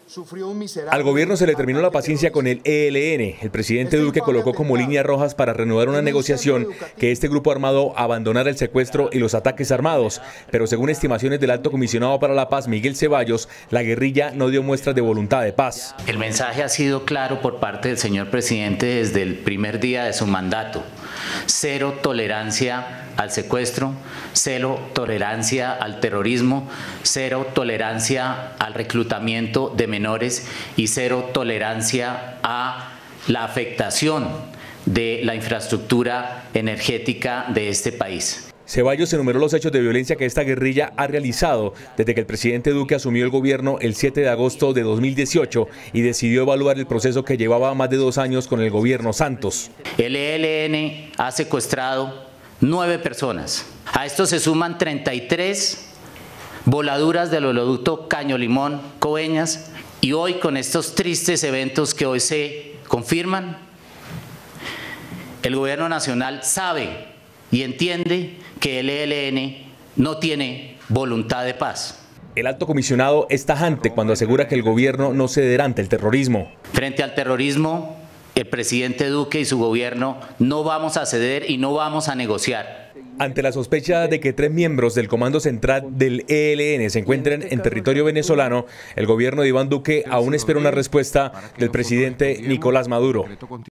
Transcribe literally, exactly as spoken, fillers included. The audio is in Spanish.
Al gobierno se le terminó la paciencia con el E L N. El presidente Duque colocó como líneas rojas para reanudar una negociación que este grupo armado abandonara el secuestro y los ataques armados. Pero según estimaciones del Alto Comisionado para la Paz, Miguel Ceballos, la guerrilla no dio muestras de voluntad de paz. El mensaje ha sido claro por parte del señor presidente desde el primer día de su mandato. Cero tolerancia al secuestro, cero tolerancia al terrorismo, cero tolerancia al reclutamiento de menores y cero tolerancia a la afectación de la infraestructura energética de este país. Ceballos enumeró los hechos de violencia que esta guerrilla ha realizado desde que el presidente Duque asumió el gobierno el siete de agosto de dos mil dieciocho y decidió evaluar el proceso que llevaba más de dos años con el gobierno Santos. El E L N ha secuestrado nueve personas. A esto se suman treinta y tres voladuras del oleoducto Caño Limón Coveñas y hoy con estos tristes eventos que hoy se confirman, el gobierno nacional sabe y entiende que el E L N no tiene voluntad de paz. El alto comisionado es tajante cuando asegura que el gobierno no cederá ante el terrorismo. Frente al terrorismo, el presidente Duque y su gobierno no vamos a ceder y no vamos a negociar. Ante la sospecha de que tres miembros del Comando Central del E L N se encuentren en territorio venezolano, el gobierno de Iván Duque aún espera una respuesta del presidente Nicolás Maduro.